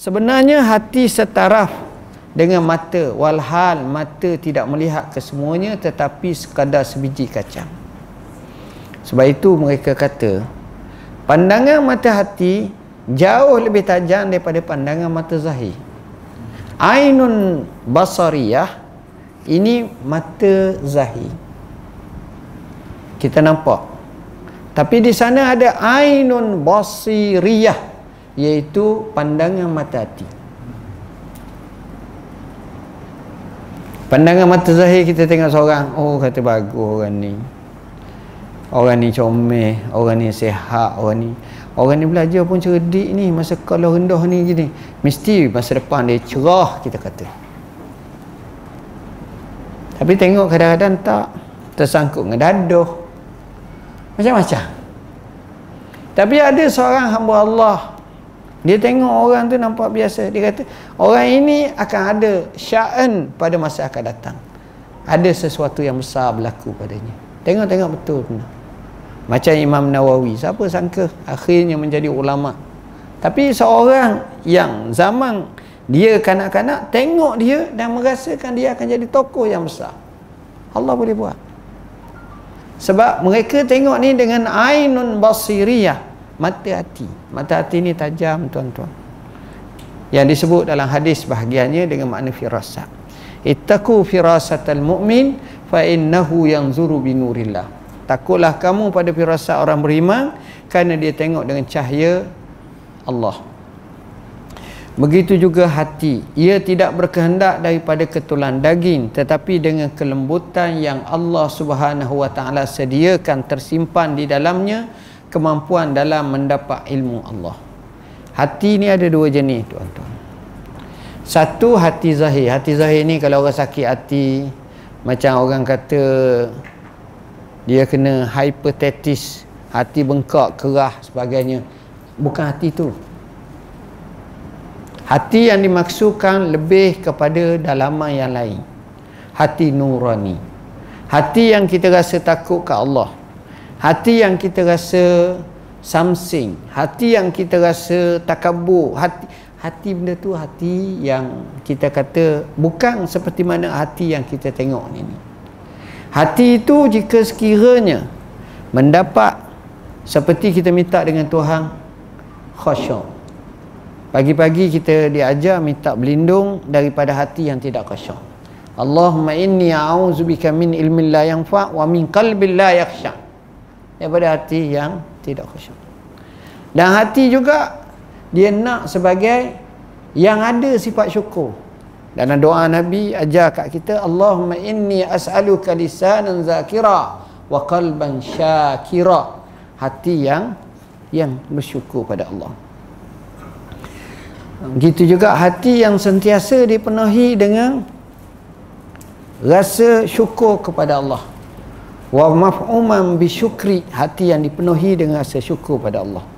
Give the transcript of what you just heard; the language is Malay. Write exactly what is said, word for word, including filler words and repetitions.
Sebenarnya hati setaraf dengan mata, walhal mata tidak melihat kesemuanya tetapi sekadar sebiji kacang. Sebab itu mereka kata pandangan mata hati jauh lebih tajam daripada pandangan mata zahir. Ainun basariyah, ini mata zahir, kita nampak. Tapi di sana ada ainun basiriyah, iaitu pandangan mata hati. Pandangan mata zahir, kita tengok seorang, oh kata bagus orang ni, orang ni comel, orang ni sihat, orang ni orang ni belajar pun cerdik ni, masa kalau rendah ni gini, mesti masa depan dia cerah, kita kata. Tapi tengok kadang-kadang tak, tersangkut dengan dadah, macam-macam. Tapi ada seorang hamba Allah, dia tengok orang tu nampak biasa, dia kata orang ini akan ada sya'an pada masa akan datang, ada sesuatu yang besar berlaku padanya. Tengok-tengok betul benar. Macam Imam Nawawi, siapa sangka akhirnya menjadi ulama. Tapi seorang yang zaman dia kanak-kanak, tengok dia dan merasakan dia akan jadi tokoh yang besar. Allah boleh buat. Sebab mereka tengok ni dengan ainun basiriyah, mata hati. Mata hati ni tajam, tuan-tuan, yang disebut dalam hadis bahagiannya dengan makna firasat. Ittaqu firasatal mu'min fa innahu yanzuru binurillah. Takutlah kamu pada firasat orang beriman, kerana dia tengok dengan cahaya Allah. Begitu juga hati, ia tidak berkehendak daripada ketulan daging, tetapi dengan kelembutan yang Allah Subhanahu wa taala sediakan tersimpan di dalamnya kemampuan dalam mendapat ilmu Allah. Hati ni ada dua jenis, tuan-tuan. Satu, hati zahir. Hati zahir ni kalau orang sakit hati, macam orang kata dia kena hepatitis, hati bengkak, kerah sebagainya, bukan hati tu. Hati yang dimaksudkan lebih kepada dalaman yang lain, hati nurani, hati yang kita rasa takut ke Allah, hati yang kita rasa samsing, hati yang kita rasa takabur. Hati, hati benda tu hati yang kita kata bukan seperti mana hati yang kita tengok ni. Hati itu jika sekiranya mendapat seperti kita minta dengan Tuhan, khusyuk. Pagi-pagi kita diajar minta berlindung daripada hati yang tidak khusyuk. Allahumma inni a'udzubika min ilmin la yanfa' wa min qalbin la yakhsha. Daripada hati yang tidak khusyuk. Dan hati juga dia nak sebagai yang ada sifat syukur. Dalam doa Nabi ajar kat kita, Allahumma inni as'aluka lisanan zakira wa qalban syakira. Hati yang yang bersyukur pada Allah. Begitu juga hati yang sentiasa dipenuhi dengan rasa syukur kepada Allah. Wa maf'uman bisyukri, hati yang dipenuhi dengan rasa syukur pada Allah.